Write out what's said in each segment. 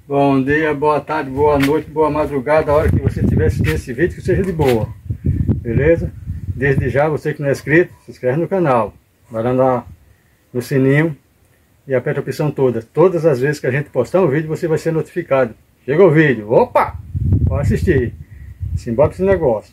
Bom dia, boa tarde, boa noite, boa madrugada, a hora que você estiver assistindo esse vídeo, que seja de boa, beleza? Desde já, você que não é inscrito, se inscreve no canal, vai lá no sininho e aperta a opção todas as vezes que a gente postar um vídeo, você vai ser notificado. Chegou o vídeo, opa, pode assistir, simbora esse negócio.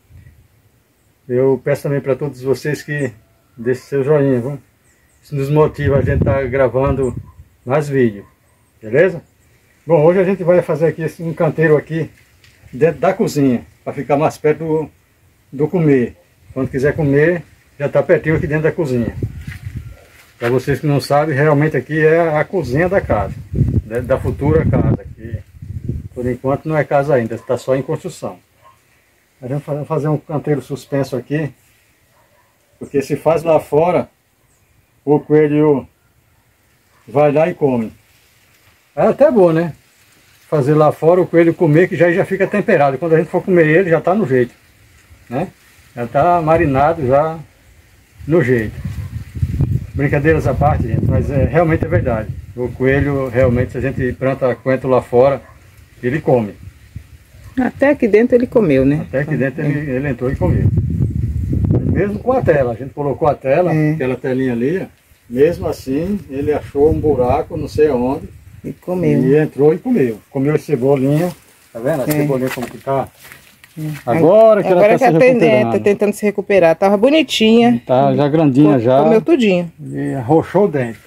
Eu peço também para todos vocês que deixem seu joinha, viu? Isso nos motiva a gente estar gravando mais vídeos, beleza? Bom, hoje a gente vai fazer aqui um canteiro aqui dentro da cozinha, para ficar mais perto do comer. Quando quiser comer, já está pertinho aqui dentro da cozinha. Para vocês que não sabem, realmente aqui é a cozinha da casa, da futura casa. Que por enquanto não é casa ainda, está só em construção. A gente vai fazer um canteiro suspenso aqui, porque se faz lá fora, o coelho vai lá e come. É até bom, né? Fazer lá fora o coelho comer, que já fica temperado. Quando a gente for comer ele, já está no jeito, né? Já está marinado, já no jeito. Brincadeiras à parte, gente, mas realmente é verdade. O coelho, realmente, se a gente planta coentro lá fora, ele come. Até aqui dentro ele comeu, né? Até aqui dentro ele entrou e comeu. Mesmo com a tela, a gente colocou a tela, aquela telinha ali, mesmo assim, ele achou um buraco, não sei aonde, e comeu. E entrou e comeu. Comeu a cebolinha, tá vendo? A cebolinha como que tá. Agora que ela tá se recuperando. Tá tentando se recuperar. Tava bonitinha. Tá já grandinha já. Comeu tudinho. E arrochou o dente.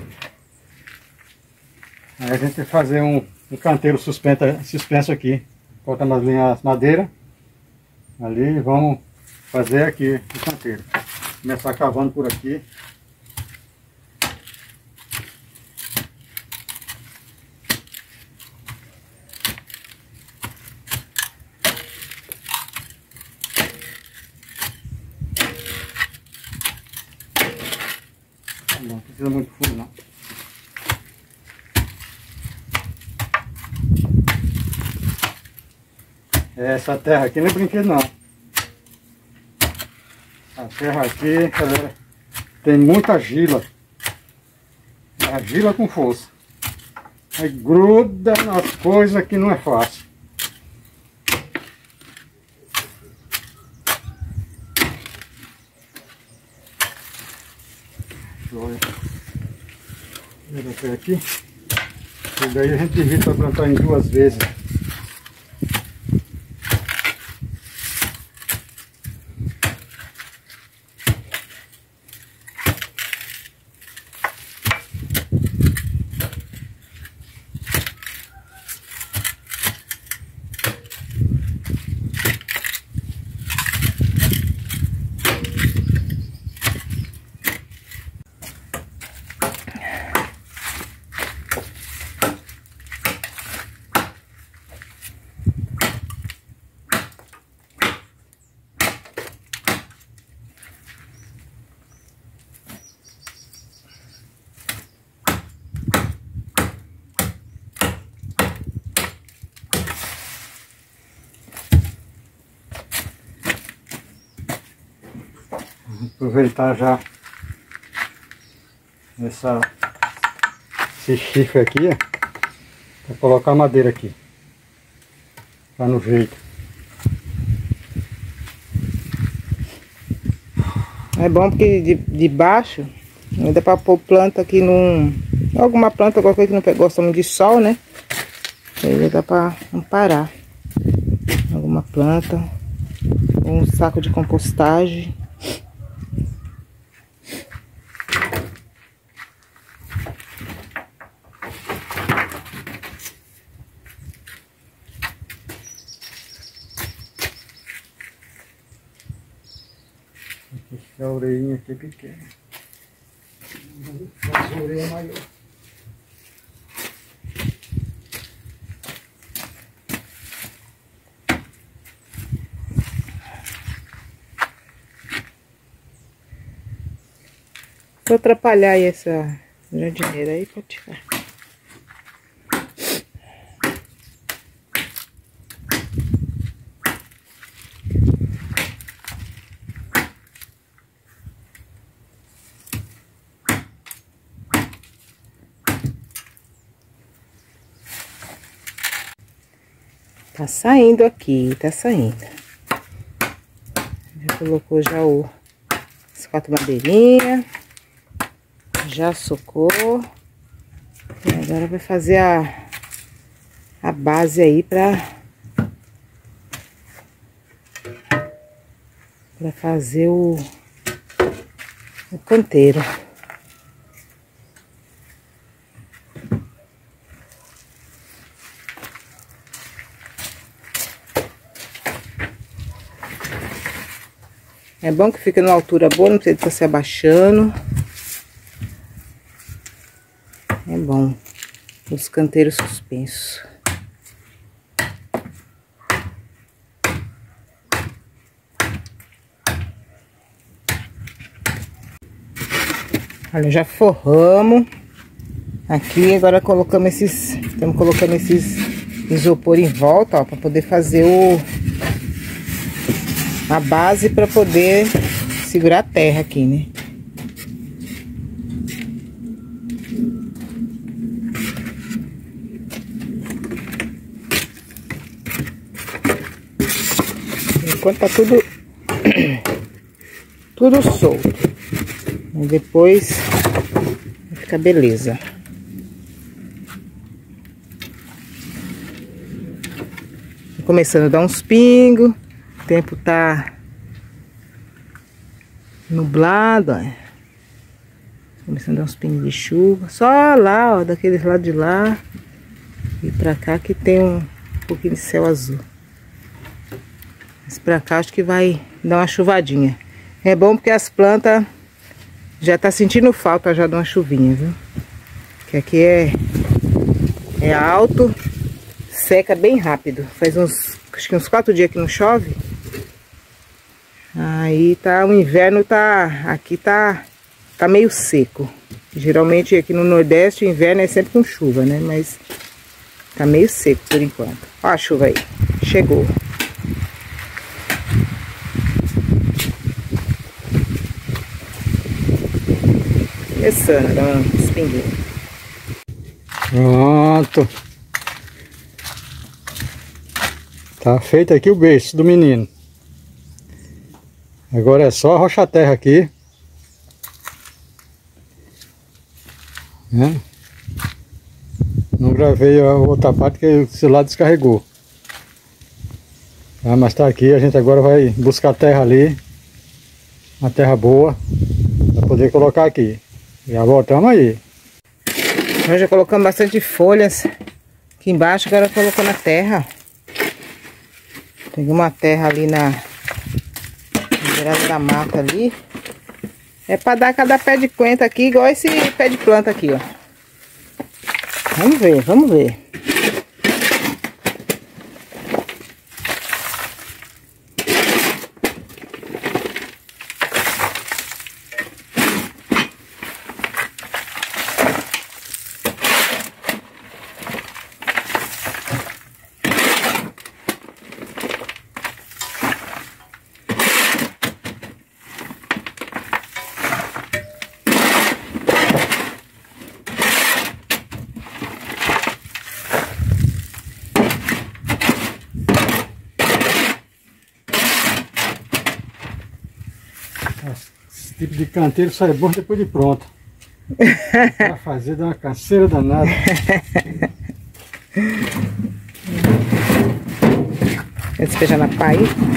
Aí a gente vai fazer um canteiro suspenso aqui. Cortando as linhas madeira. Ali vamos fazer aqui o canteiro. Começar cavando por aqui. Não precisa muito fundo não. Essa terra aqui não é brinquedo não. A terra aqui, galera, tem muita argila. Argila com força. Aí gruda nas coisas que não é fácil. Olha. Até aqui. E daí a gente divide para plantar em 2 vezes. Aproveitar já esse chifre aqui, para colocar a madeira aqui, tá no jeito. É bom porque de baixo dá para pôr planta aqui alguma planta, alguma coisa que não gosta muito de sol, né? Aí dá para amparar alguma planta, um saco de compostagem. A orelhinha aqui é pequena. A orelha é maior. Vou atrapalhar aí essa jardineira aí, pode tirar. Tá saindo aqui, tá saindo. Já colocou já as 4 madeirinhas. Já socou. E agora vai fazer a base aí pra fazer o canteiro. É bom que fica numa altura boa, não precisa estar se abaixando. É bom. Os canteiros suspensos. Olha, já forramos. Aqui, agora colocamos estamos colocando esses isopor em volta, ó, para poder fazer a base para poder segurar a terra aqui, né? Enquanto tá tudo solto. E depois vai ficar beleza. Começando a dar uns pingos. O tempo tá nublado, ó. Começando a dar uns pingos de chuva. Só lá, ó, daquele lado de lá e pra cá que tem um pouquinho de céu azul. Mas pra cá acho que vai dar uma chuvadinha. É bom porque as plantas já tá sentindo falta já de uma chuvinha, viu? Que aqui é alto, seca bem rápido. Faz acho que uns 4 dias que não chove. Aí tá, o inverno aqui tá meio seco. Geralmente aqui no Nordeste o inverno é sempre com chuva, né? Mas tá meio seco por enquanto. Ó a chuva aí, chegou. Começando a dar uns pinguinhos. Pronto. Tá feito aqui o berço do menino. Agora é só arrochar a terra aqui. Né? Não gravei a outra parte que o celular descarregou. Ah, mas tá aqui, a gente agora vai buscar a terra ali. Uma terra boa. Pra poder colocar aqui. Já voltamos aí. Nós já colocamos bastante folhas aqui embaixo, agora colocando a terra. Peguei uma terra ali na beirada da mata ali. É pra dar cada pé de coentro aqui, igual esse pé de planta aqui, ó. Vamos ver, vamos ver. Esse tipo de canteiro só é bom depois de pronto. Pra fazer dá uma canseira danada. Vou despejar na pá aí.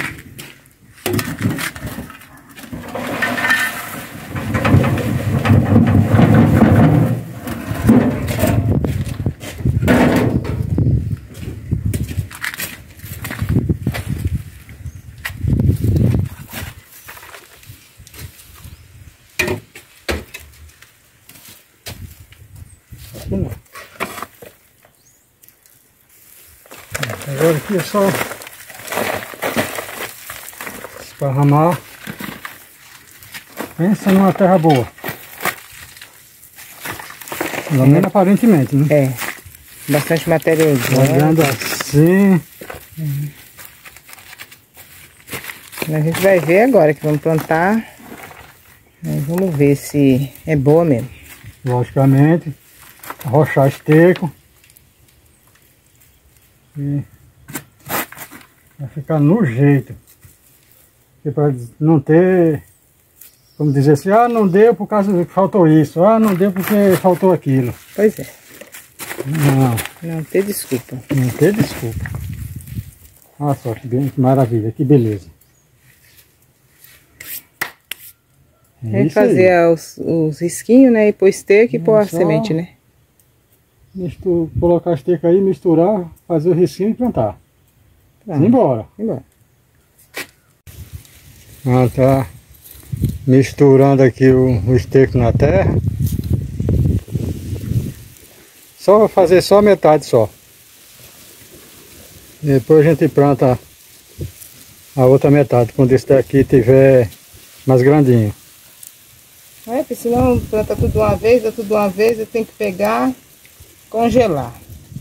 Agora aqui é só esparramar. Pensa numa terra boa. Pelo menos aparentemente, né? É. Bastante matéria olhando assim. A gente vai ver agora que vamos plantar. Vamos ver se é boa mesmo. Logicamente. Arrochar esterco. E Vai ficar no jeito. Para não ter, como dizer assim, ah, não deu por causa que faltou isso, ah, não deu porque faltou aquilo. Pois é. Não. Não ter desculpa. Não ter desculpa. Olha só que maravilha, que beleza. Tem que fazer os risquinhos, né? E pôr esteca e pôr a semente, né? Colocar a esteca aí, misturar, fazer o risquinho e plantar. Embora. Tá misturando aqui o esterco na terra. Só fazer só metade só. Depois a gente planta a outra metade, quando esse daqui tiver mais grandinho. Porque senão planta tudo de uma vez, dá tudo de uma vez, eu tenho que pegar, congelar.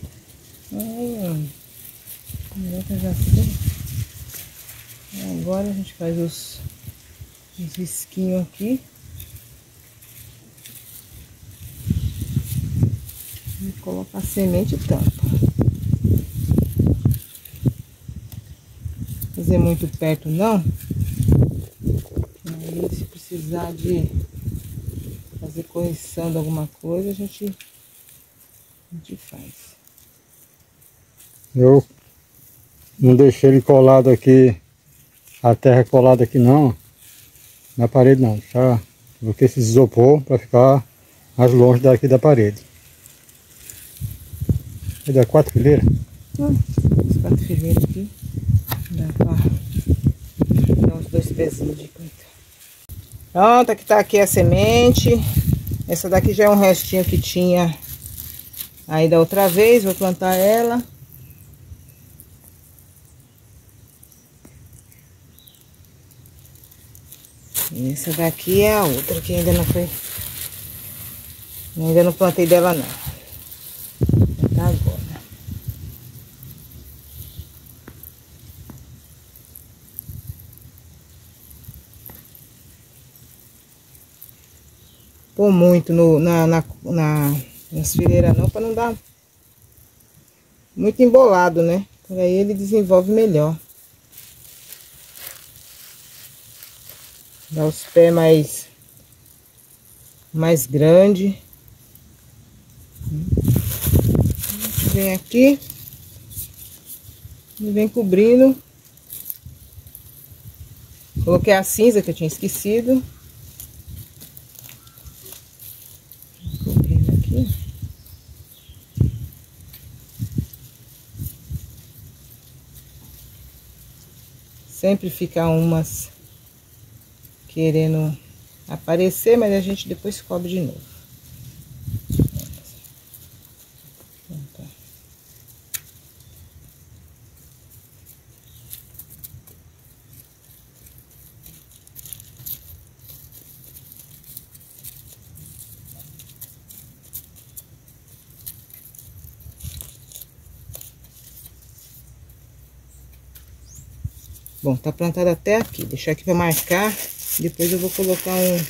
Agora a gente faz os risquinhos aqui. E coloca a semente e tampa. Fazer muito perto não. Aí se precisar de fazer correção de alguma coisa, a gente faz. Eu não deixei ele colado aqui, a terra colada aqui não, na parede não, tá? Porque esse isopor para ficar mais longe daqui da parede. Vai dar 4 fileiras? As 4 fileiras aqui, dá pra dar uns 2 pezinhos de planta. Pronto, aqui tá aqui a semente. Essa daqui já é um restinho que tinha aí da outra vez, vou plantar ela. E essa daqui é a outra que ainda não foi. Ainda não plantei dela não. Vou plantar agora. Pôr muito nas fileiras não, para não dar muito embolado, né? Por aí ele desenvolve melhor. Dá os pés mais grande. Vem aqui e vem cobrindo. Coloquei a cinza que eu tinha esquecido. Cobrindo aqui. Sempre fica umas querendo aparecer, mas a gente depois cobre de novo. Bom, tá plantado até aqui. Deixar aqui para marcar. Depois eu vou colocar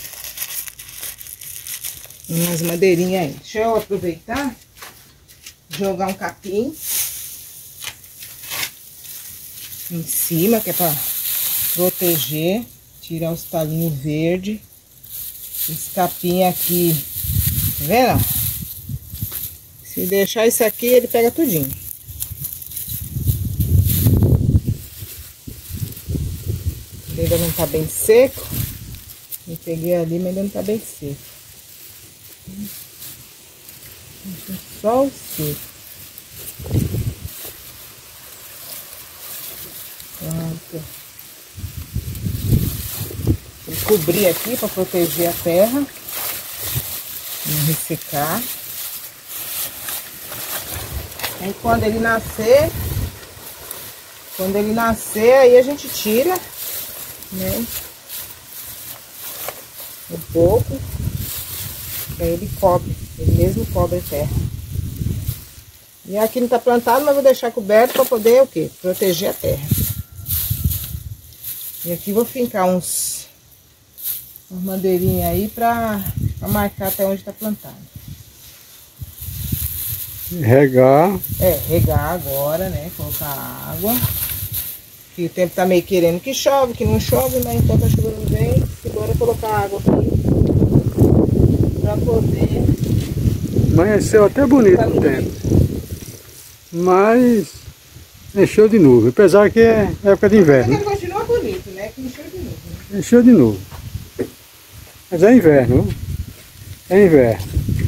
umas madeirinhas aí. Deixa eu aproveitar, jogar um capim em cima, que é para proteger, tirar os talinhos verdes. Esse capim aqui, tá vendo? Se deixar isso aqui, ele pega tudinho. Ainda não tá bem seco. Eu peguei ali, mas ainda não tá bem seco. Deixa só o seco. Pronto. Vou cobrir aqui para proteger a terra. Não ressecar. Aí quando ele nascer, aí a gente tira, né? Um pouco, aí ele cobre, ele mesmo cobre a terra. E aqui não tá plantado, mas vou deixar coberto para poder o quê? Proteger a terra. E aqui vou fincar umas madeirinhas aí para marcar até onde tá plantado. Regar. Regar agora, né? Colocar água. Que o tempo tá meio querendo que chove, que não chove, mas enquanto a chuva não vem, bora colocar água aqui pra poder... Amanheceu até bonito o tempo. Mas encheu de nuvem, apesar que é época de inverno. Mas continua bonito, né? Que encheu de nuvem. Encheu de nuvem. Mas é inverno, viu? É inverno.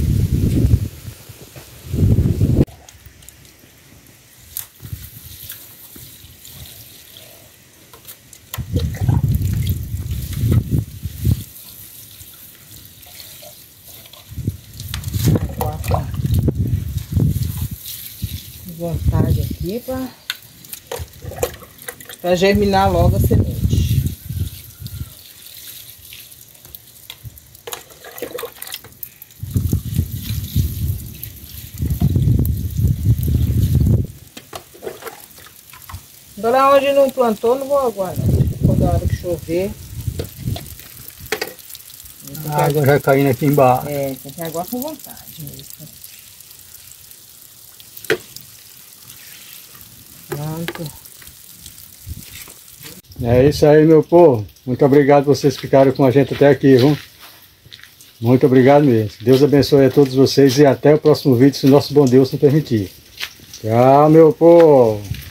Vontade aqui para germinar logo a semente. Agora onde não plantou, não vou aguardar. Quando a hora que chover. A água já caindo aqui embaixo. É, tem que aguar com vontade mesmo. Pronto. É isso aí, meu povo. Muito obrigado por vocês ficarem com a gente até aqui, viu? Muito obrigado mesmo. Deus abençoe a todos vocês e até o próximo vídeo, se o nosso bom Deus nos permitir. Tchau, meu povo.